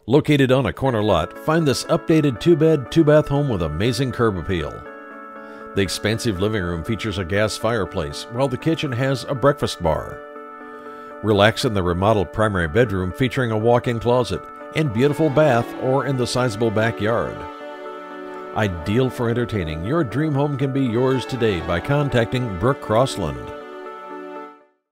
Located on a corner lot, find this updated 2-bed, 2-bath home with amazing curb appeal. The expansive living room features a gas fireplace, while the kitchen has a breakfast bar. Relax in the remodeled primary bedroom featuring a walk-in closet and beautiful bath or in the sizable backyard. Ideal for entertaining, your dream home can be yours today by contacting Brooke Crossland.